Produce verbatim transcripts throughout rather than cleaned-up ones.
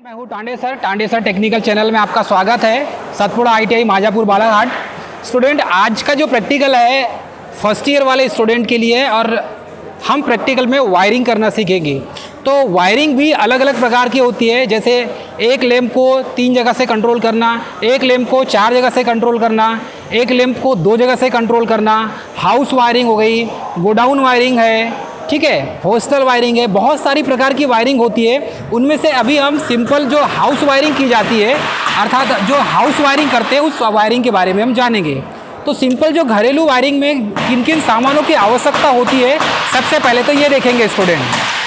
मैं हूँ Tande sir Tande sir technical channel में आपका स्वागत है। सतपुड़ा आईटीआई माजापुर बालाघाट। स्टूडेंट, आज का जो प्रैक्टिकल है फर्स्ट ईयर वाले स्टूडेंट के लिए, और हम प्रैक्टिकल में वायरिंग करना सीखेंगे। तो वायरिंग भी अलग अलग प्रकार की होती है, जैसे एक लैंप को तीन जगह से कंट्रोल करना, एक लैंप को चार जगह से कंट्रोल करना, एक लैंप को दो जगह से कंट्रोल करना। हाउस वायरिंग हो गई, गोडाउन वायरिंग है, ठीक है, हॉस्टल वायरिंग है, बहुत सारी प्रकार की वायरिंग होती है। उनमें से अभी हम सिंपल जो हाउस वायरिंग की जाती है, अर्थात जो हाउस वायरिंग करते हैं उस वायरिंग के बारे में हम जानेंगे। तो सिंपल जो घरेलू वायरिंग में किन किन सामानों की आवश्यकता होती है, सबसे पहले तो ये देखेंगे स्टूडेंट।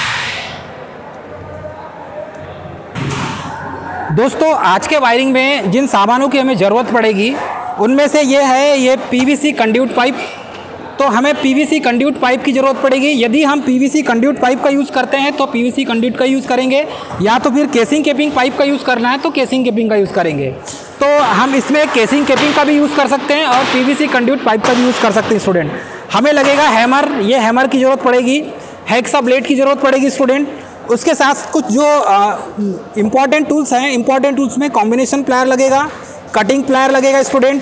दोस्तों, आज के वायरिंग में जिन सामानों की हमें ज़रूरत पड़ेगी उनमें से ये है ये पीवीसी कंड्यूट पाइप। तो हमें पीवीसी कंड्यूट पाइप की ज़रूरत पड़ेगी। यदि हम पीवीसी कंड्यूट पाइप का यूज़ करते हैं तो पीवीसी कंड्यूट का यूज़ करेंगे, या तो फिर केसिंग केपिंग पाइप का यूज़ करना है तो केसिंग केपिंग का यूज़ करेंगे। तो हम इसमें केसिंग केपिंग का भी यूज़ कर सकते हैं और पीवीसी कंड्यूट पाइप का भी यूज़ कर सकते हैं स्टूडेंट। हमें लगेगा हैमर, ये हैमर की ज़रूरत पड़ेगी, हेक्सा ब्लेड की ज़रूरत पड़ेगी स्टूडेंट। उसके साथ कुछ जो इम्पॉर्टेंट टूल्स हैं, इम्पॉर्टेंट टूल्स में कॉम्बिनेशन प्लायर लगेगा, कटिंग प्लायर लगेगा स्टूडेंट,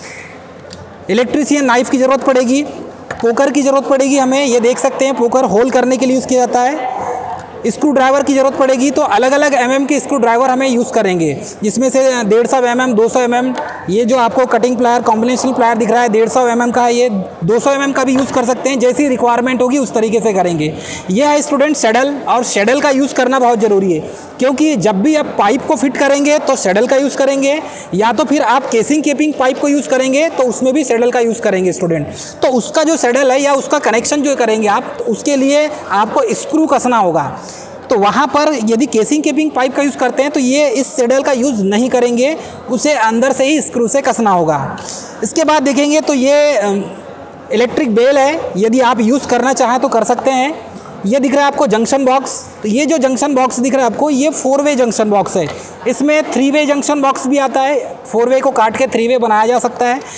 इलेक्ट्रिशियन नाइफ की ज़रूरत पड़ेगी, पोकर की ज़रूरत पड़ेगी हमें, ये देख सकते हैं पोकर होल करने के लिए यूज़ किया जाता है। स्क्रू ड्राइवर की ज़रूरत पड़ेगी। तो अलग अलग एमएम के स्क्रू ड्राइवर हमें यूज़ करेंगे, जिसमें से डेढ़ सौ एम एम, दो सौ एम एम, ये जो आपको कटिंग प्लायर कॉम्बिनेशन प्लायर दिख रहा है डेढ़ सौ एम एम का है, ये दो सौ एम एम का भी यूज़ कर सकते हैं। जैसी रिक्वायरमेंट होगी उस तरीके से करेंगे। ये है स्टूडेंट सैडल, और सैडल का यूज़ करना बहुत ज़रूरी है, क्योंकि जब भी आप पाइप को फिट करेंगे तो सैडल का यूज़ करेंगे, या तो फिर आप केसिंग केपिंग पाइप को यूज़ करेंगे तो उसमें भी सैडल का यूज़ करेंगे स्टूडेंट। तो उसका जो सैडल है या उसका कनेक्शन जो करेंगे आप, तो उसके लिए आपको स्क्रू कसना होगा। तो वहाँ पर यदि केसिंग केपिंग पाइप का यूज़ करते हैं तो ये इस सैडल का यूज़ नहीं करेंगे, उसे अंदर से ही स्क्रू से कसना होगा। इसके बाद देखेंगे तो ये इलेक्ट्रिक बेल है, यदि आप यूज़ करना चाहें तो कर सकते हैं। ये दिख रहा है आपको जंक्शन बॉक्स। तो ये जो जंक्शन बॉक्स दिख रहा है आपको, ये फोर वे जंक्शन बॉक्स है। इसमें थ्री वे जंक्शन बॉक्स भी आता है, फोर वे को काट के थ्री वे बनाया जा सकता है।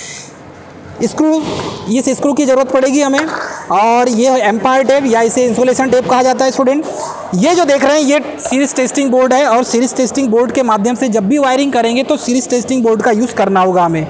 स्क्रू, इस स्क्रू की ज़रूरत पड़ेगी हमें, और ये एम्पायर टेप या इसे इंसुलेशन टेप कहा जाता है स्टूडेंट। ये जो देख रहे हैं ये सीरीज टेस्टिंग बोर्ड है, और सीरीज टेस्टिंग बोर्ड के माध्यम से जब भी वायरिंग करेंगे तो सीरीज टेस्टिंग बोर्ड का यूज़ करना होगा हमें।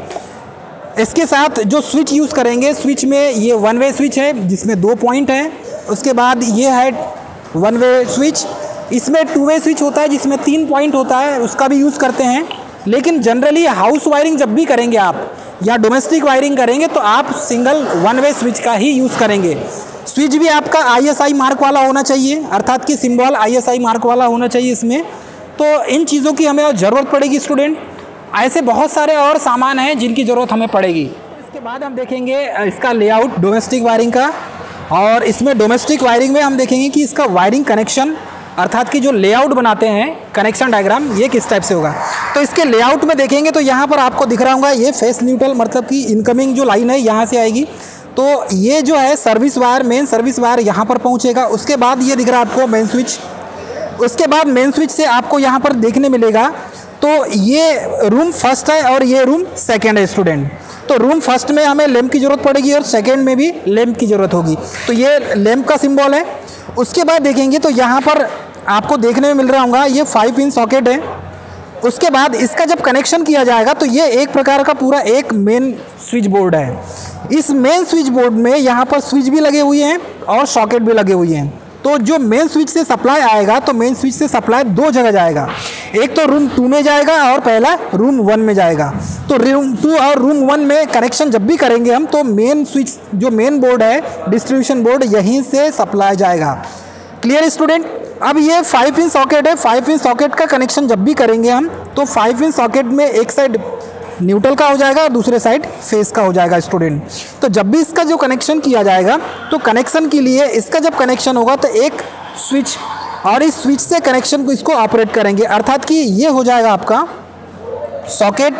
इसके साथ जो स्विच यूज़ करेंगे, स्विच में ये वन वे स्विच है जिसमें दो पॉइंट हैं। उसके बाद ये है वन वे स्विच, इसमें टू वे स्विच होता है जिसमें तीन पॉइंट होता है, उसका भी यूज़ करते हैं। लेकिन जनरली हाउस वायरिंग जब भी करेंगे आप या डोमेस्टिक वायरिंग करेंगे तो आप सिंगल वन वे स्विच का ही यूज़ करेंगे। स्विच भी आपका आईएसआई मार्क वाला होना चाहिए, अर्थात कि सिंबल आईएसआई मार्क वाला होना चाहिए इसमें। तो इन चीज़ों की हमें ज़रूरत पड़ेगी स्टूडेंट। ऐसे बहुत सारे और सामान हैं जिनकी ज़रूरत हमें पड़ेगी। इसके बाद हम देखेंगे इसका लेआउट डोमेस्टिक वायरिंग का, और इसमें डोमेस्टिक वायरिंग में हम देखेंगे कि इसका वायरिंग कनेक्शन, अर्थात कि जो लेआउट बनाते हैं कनेक्शन डायग्राम, ये किस टाइप से होगा। तो इसके लेआउट में देखेंगे तो यहाँ पर आपको दिख रहा होगा ये फेस न्यूट्रल, मतलब कि इनकमिंग जो लाइन है यहाँ से आएगी। तो ये जो है service wire, main service wire यहाँ पर पहुँचेगा। उसके बाद ये दिख रहा है आपको मेन स्विच। उसके बाद मेन स्विच से आपको यहाँ पर देखने मिलेगा तो ये रूम फर्स्ट है और ये रूम सेकेंड है स्टूडेंट। तो रूम फर्स्ट में हमें लैंप की ज़रूरत पड़ेगी और सेकेंड में भी लैंप की ज़रूरत होगी। तो ये लैंप का सिंबल है। उसके बाद देखेंगे तो यहाँ पर आपको देखने में मिल रहा होगा ये फाइव इंच सॉकेट है। उसके बाद इसका जब कनेक्शन किया जाएगा तो ये एक प्रकार का पूरा एक मेन स्विच बोर्ड है। इस मेन स्विच बोर्ड में यहाँ पर स्विच भी लगे हुए हैं और सॉकेट भी लगे हुए हैं। तो जो मेन स्विच से सप्लाई आएगा तो मेन स्विच से सप्लाई दो जगह जाएगा, एक तो रूम टू में जाएगा और पहला रूम वन में जाएगा। तो रूम टू और रूम वन में कनेक्शन जब भी करेंगे हम तो मेन स्विच जो मेन बोर्ड है, डिस्ट्रीब्यूशन बोर्ड, यहीं से सप्लाई जाएगा। Clear student. अब ये फाइव इंच सॉकेट है, फाइव इंच सॉकेट का कनेक्शन जब भी करेंगे हम तो फाइव इंच सॉकेट में एक साइड न्यूट्रल का हो जाएगा और दूसरे साइड फेस का हो जाएगा स्टूडेंट। तो जब भी इसका जो कनेक्शन किया जाएगा तो कनेक्शन के लिए इसका जब कनेक्शन होगा तो एक स्विच, और इस स्विच से कनेक्शन को इसको ऑपरेट करेंगे, अर्थात कि ये हो जाएगा आपका सॉकेट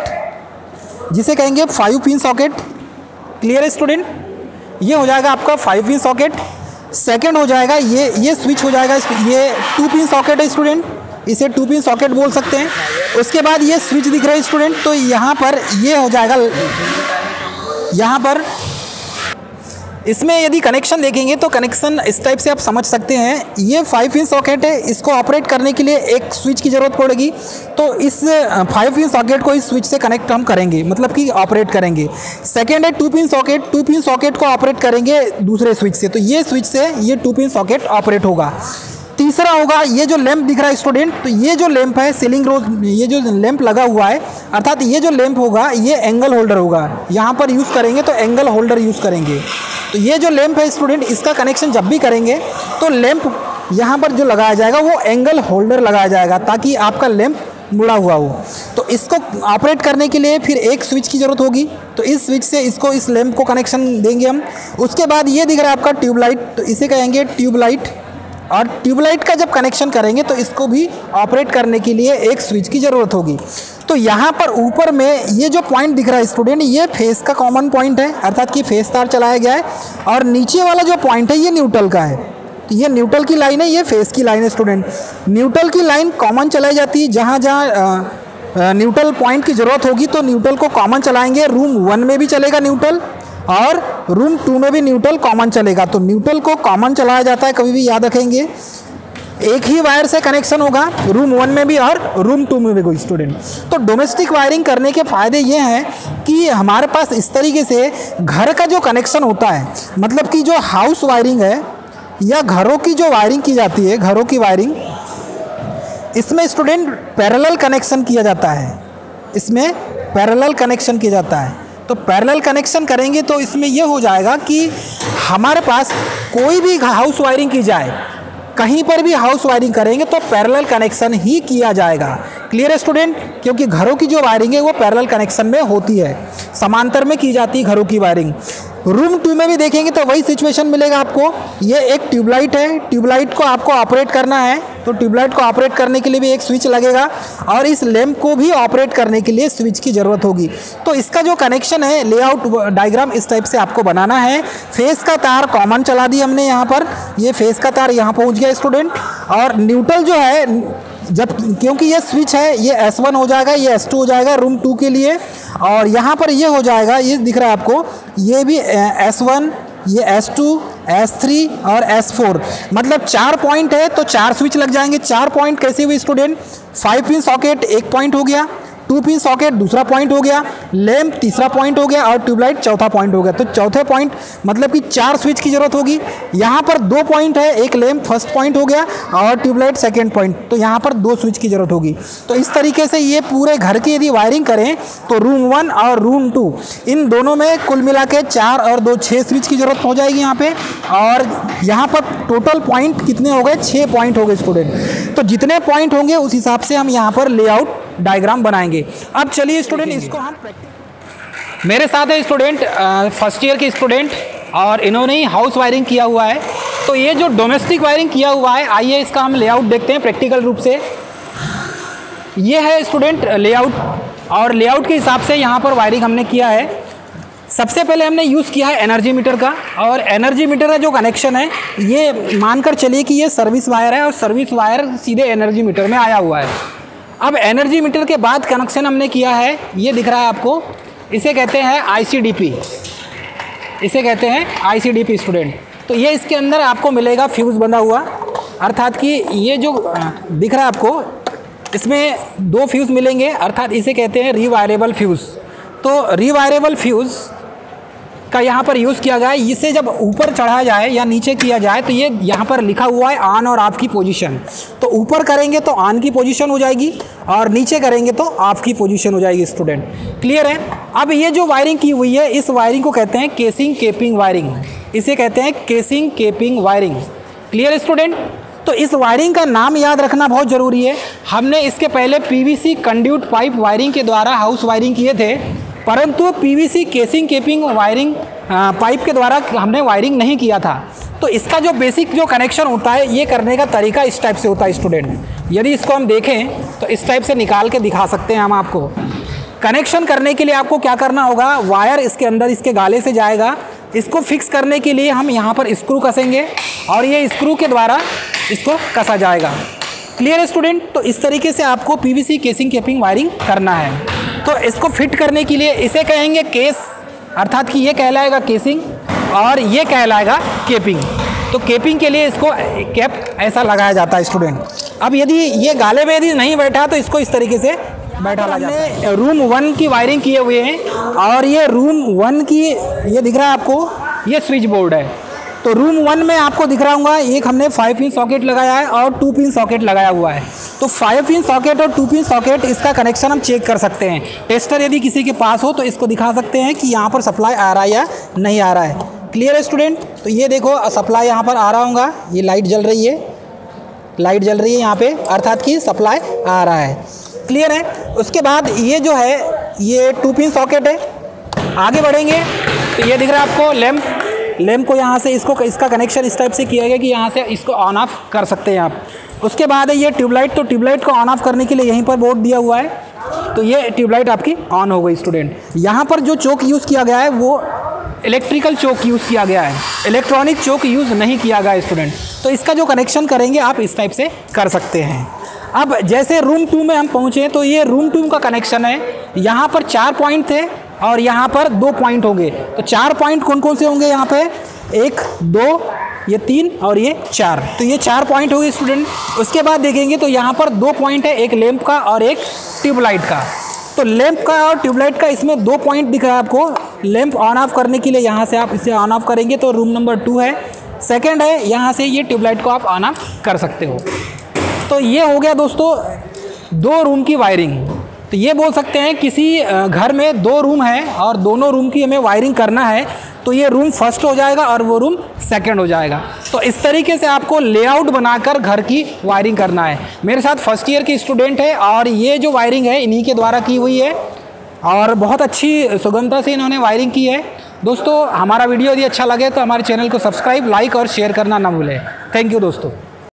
जिसे कहेंगे फाइव पिन सॉकेट। क्लियर है स्टूडेंट। ये हो जाएगा आपका फाइव पिन सॉकेट। सेकेंड हो जाएगा ये ये स्विच हो जाएगा, ये टू पिन सॉकेट है स्टूडेंट, इसे टू पिन सॉकेट बोल सकते हैं। उसके बाद ये स्विच दिख रहा है स्टूडेंट, तो यहाँ पर ये हो जाएगा, यहाँ पर इसमें यदि कनेक्शन देखेंगे तो कनेक्शन इस टाइप से आप समझ सकते हैं। ये फाइव इंच सॉकेट है, इसको ऑपरेट करने के लिए एक स्विच की ज़रूरत पड़ेगी। तो इस फाइव इंच सॉकेट को इस स्विच से कनेक्ट हम करेंगे, मतलब कि ऑपरेट करेंगे। सेकेंड है two pin socket, two pin socket को ऑपरेट करेंगे दूसरे स्विच से, तो ये स्विच से ये टू पिन सॉकेट ऑपरेट होगा। तीसरा होगा ये जो लैंप दिख रहा है स्टूडेंट, तो ये जो लैंप है सीलिंग रोज, ये जो लैंप लगा हुआ है, अर्थात ये जो लैंप होगा ये एंगल होल्डर होगा। यहाँ पर यूज़ करेंगे तो एंगल होल्डर यूज़ करेंगे। तो ये जो लैंप है स्टूडेंट, इसका कनेक्शन जब भी करेंगे तो लैंप यहाँ पर जो लगाया जाएगा वो एंगल होल्डर लगाया जाएगा, ताकि आपका लैंप मुड़ा हुआ हो। तो इसको ऑपरेट करने के लिए फिर एक स्विच की ज़रूरत होगी, तो इस स्विच से इसको इस लैंप को कनेक्शन देंगे हम। उसके बाद ये दिख रहा है आपका ट्यूबलाइट, तो इसे कहेंगे ट्यूबलाइट। और ट्यूबलाइट का जब कनेक्शन करेंगे तो इसको भी ऑपरेट करने के लिए एक स्विच की ज़रूरत होगी। तो यहाँ पर ऊपर में ये जो पॉइंट दिख रहा है स्टूडेंट, ये फेस का कॉमन पॉइंट है, अर्थात कि फेस तार चलाया गया है। और नीचे वाला जो पॉइंट है ये न्यूट्रल का है, तो ये न्यूट्रल की लाइन है, ये फेस की लाइन है स्टूडेंट। न्यूट्रल की लाइन कॉमन चलाई जाती है, जहाँ जहाँ न्यूट्रल पॉइंट की ज़रूरत होगी तो न्यूट्रल को कॉमन चलाएँगे। रूम वन में भी चलेगा न्यूट्रल और रूम टू में भी न्यूट्रल कॉमन चलेगा। तो न्यूट्रल को कॉमन चलाया जाता है, कभी भी याद रखेंगे। एक ही वायर से कनेक्शन होगा रूम वन में भी और रूम टू में भी कोई स्टूडेंट। तो डोमेस्टिक वायरिंग करने के फ़ायदे ये हैं कि हमारे पास इस तरीके से घर का जो कनेक्शन होता है, मतलब कि जो हाउस वायरिंग है या घरों की जो वायरिंग की जाती है, घरों की वायरिंग, इसमें स्टूडेंट पैरेलल कनेक्शन किया जाता है। इसमें पैरेलल कनेक्शन किया जाता है। तो पैरेलल कनेक्शन करेंगे तो इसमें यह हो जाएगा कि हमारे पास कोई भी हाउस वायरिंग की जाए, कहीं पर भी हाउस वायरिंग करेंगे तो पैरेलल कनेक्शन ही किया जाएगा। क्लियर है स्टूडेंट? क्योंकि घरों की जो वायरिंग है वो पैरेलल कनेक्शन में होती है, समांतर में की जाती है घरों की वायरिंग। रूम टू में भी देखेंगे तो वही सिचुएशन मिलेगा आपको। ये एक ट्यूबलाइट है, ट्यूबलाइट को आपको ऑपरेट करना है, तो ट्यूबलाइट को ऑपरेट करने के लिए भी एक स्विच लगेगा और इस लैंप को भी ऑपरेट करने के लिए स्विच की ज़रूरत होगी। तो इसका जो कनेक्शन है, लेआउट डायग्राम इस टाइप से आपको बनाना है। फेस का तार कॉमन चला दी हमने यहाँ पर, ये फेस का तार यहाँ पहुँच गया स्टूडेंट। और न्यूट्रल जो है, जब क्योंकि ये स्विच है, ये एस वन हो जाएगा, ये एस टू हो जाएगा रूम टू के लिए, और यहाँ पर ये हो जाएगा, ये दिख रहा है आपको, ये भी एस वन, ये एस टू, एस थ्री और एस फोर, मतलब चार पॉइंट है तो चार स्विच लग जाएंगे। चार पॉइंट कैसे हुए स्टूडेंट? फाइव पिन सॉकेट एक पॉइंट हो गया, टू पिन सॉकेट दूसरा पॉइंट हो गया, लैंप तीसरा पॉइंट हो गया और ट्यूबलाइट चौथा पॉइंट हो गया। तो चौथे पॉइंट मतलब कि चार स्विच की जरूरत होगी। यहाँ पर दो पॉइंट है, एक लैंप फर्स्ट पॉइंट हो गया और ट्यूबलाइट सेकेंड पॉइंट, तो यहाँ पर दो स्विच की जरूरत होगी। तो इस तरीके से ये पूरे घर की यदि वायरिंग करें तो रूम वन और रूम टू इन दोनों में कुल मिला के चार और दो छः स्विच की जरूरत हो जाएगी यहाँ पे। और यहाँ पर टोटल पॉइंट कितने हो गए? छः पॉइंट हो गए स्टूडेंट। तो जितने पॉइंट होंगे उस हिसाब से हम यहाँ पर लेआउट डायग्राम बनाएंगे। अब चलिए स्टूडेंट, इसको हम प्रैक्टिस, मेरे साथ है स्टूडेंट फर्स्ट ईयर के स्टूडेंट और इन्होंने ही हाउस वायरिंग किया हुआ है। तो ये जो डोमेस्टिक वायरिंग किया हुआ है, आइए इसका हम लेआउट देखते हैं प्रैक्टिकल रूप से। ये है स्टूडेंट लेआउट, और लेआउट के हिसाब से यहाँ पर वायरिंग हमने किया है। सबसे पहले हमने यूज़ किया है एनर्जी मीटर का, और एनर्जी मीटर का जो कनेक्शन है ये मानकर चलिए कि ये सर्विस वायर है और सर्विस वायर सीधे एनर्जी मीटर में आया हुआ है। अब एनर्जी मीटर के बाद कनेक्शन हमने किया है, ये दिख रहा है आपको, इसे कहते हैं आईसीडीपी, इसे कहते हैं आईसीडीपी स्टूडेंट। तो ये इसके अंदर आपको मिलेगा फ्यूज़ बंधा हुआ, अर्थात कि ये जो दिख रहा है आपको, इसमें दो फ्यूज़ मिलेंगे, अर्थात इसे कहते हैं रीवायरेबल फ्यूज़। तो रीवायरेबल फ्यूज़ का यहाँ पर यूज़ किया गया है। इसे जब ऊपर चढ़ाया जाए या नीचे किया जाए तो ये यहाँ पर लिखा हुआ है ऑन और ऑफ की पोजीशन। तो ऊपर करेंगे तो ऑन की पोजीशन हो जाएगी और नीचे करेंगे तो ऑफ की पोजीशन हो जाएगी स्टूडेंट। क्लियर है? अब ये जो वायरिंग की हुई है, इस वायरिंग को कहते हैं केसिंग केपिंग वायरिंग, इसे कहते हैं केसिंग केपिंग वायरिंग। क्लियर है स्टूडेंट? तो इस वायरिंग का नाम याद रखना बहुत ज़रूरी है। हमने इसके पहले पीवीसी कंड्यूट पाइप वायरिंग के द्वारा हाउस वायरिंग किए थे, परंतु PVC casing capping wiring pipe के द्वारा हमने वायरिंग नहीं किया था। तो इसका जो बेसिक जो कनेक्शन होता है, ये करने का तरीका इस टाइप से होता है स्टूडेंट। यदि इसको हम देखें तो इस टाइप से निकाल के दिखा सकते हैं हम आपको। कनेक्शन करने के लिए आपको क्या करना होगा, वायर इसके अंदर इसके गाले से जाएगा, इसको फिक्स करने के लिए हम यहाँ पर स्क्रू कसेंगे और ये स्क्रू के द्वारा इसको कसा जाएगा। क्लियर है स्टूडेंट? तो इस तरीके से आपको पीवीसी केसिंग केपिंग वायरिंग करना है। तो इसको फिट करने के लिए इसे कहेंगे केस, अर्थात कि ये कहलाएगा केसिंग, और ये कहलाएगा केपिंग। तो केपिंग के लिए इसको कैप ऐसा लगाया जाता है स्टूडेंट। अब यदि ये गाले में यदि नहीं बैठा तो इसको इस तरीके से बैठा ला जाता है। रूम वन की वायरिंग किए हुए हैं और ये रूम वन की ये दिख रहा है आपको, ये स्विच बोर्ड है। तो रूम वन में आपको दिख रहा होगा एक हमने फाइव पिन सॉकेट लगाया है और टू पिन सॉकेट लगाया हुआ है। तो फाइव पिन सॉकेट और टू पिन सॉकेट इसका कनेक्शन हम चेक कर सकते हैं। टेस्टर यदि किसी के पास हो तो इसको दिखा सकते हैं कि यहाँ पर सप्लाई आ रहा है या नहीं आ रहा है। क्लियर है स्टूडेंट? तो ये देखो सप्लाई यहाँ पर आ रहा होगा, ये लाइट जल रही है, लाइट जल रही है यहाँ पे, अर्थात कि सप्लाई आ रहा है। क्लियर है? उसके बाद ये जो है ये टू पिन सॉकेट है। आगे बढ़ेंगे तो ये दिख रहा है आपको लैंप, लैंप को यहाँ से इसको इसका कनेक्शन इस टाइप से किया गया कि यहाँ से इसको ऑन ऑफ कर सकते हैं आप। उसके बाद है ये ट्यूबलाइट, तो ट्यूबलाइट को ऑन ऑफ करने के लिए यहीं पर बोर्ड दिया हुआ है। तो ये ट्यूबलाइट आपकी ऑन हो गई स्टूडेंट। यहाँ पर जो चोक यूज़ किया गया है वो इलेक्ट्रिकल चोक यूज़ किया गया है, इलेक्ट्रॉनिक चोक यूज़ नहीं किया गया है स्टूडेंट। तो इसका जो कनेक्शन करेंगे आप इस टाइप से कर सकते हैं। अब जैसे रूम टू में हम पहुँचे तो ये रूम टू का कनेक्शन है। यहाँ पर चार पॉइंट थे और यहाँ पर दो पॉइंट होंगे। तो चार पॉइंट कौन कौन से होंगे यहाँ पे? एक, दो, ये तीन और ये चार। तो ये चार पॉइंट हो गए स्टूडेंट। उसके बाद देखेंगे तो यहाँ पर दो पॉइंट है, एक लैंप का और एक ट्यूबलाइट का। तो लैंप का और ट्यूबलाइट का इसमें दो पॉइंट दिख रहा है आपको। लैंप ऑन ऑफ करने के लिए यहाँ से आप इसे ऑन ऑफ करेंगे तो रूम नंबर टू है। सेकेंड है, यहाँ से ये ट्यूबलाइट को आप ऑन ऑफ कर सकते हो। तो ये हो गया दोस्तों दो रूम की वायरिंग। तो ये बोल सकते हैं किसी घर में दो रूम है और दोनों रूम की हमें वायरिंग करना है तो ये रूम फर्स्ट हो जाएगा और वो रूम सेकंड हो जाएगा। तो इस तरीके से आपको लेआउट बनाकर घर की वायरिंग करना है। मेरे साथ फर्स्ट ईयर की स्टूडेंट है और ये जो वायरिंग है इन्हीं के द्वारा की हुई है और बहुत अच्छी सुगमता से इन्होंने वायरिंग की है। दोस्तों हमारा वीडियो यदि अच्छा लगे तो हमारे चैनल को सब्सक्राइब, लाइक और शेयर करना ना भूलें। थैंक यू दोस्तों।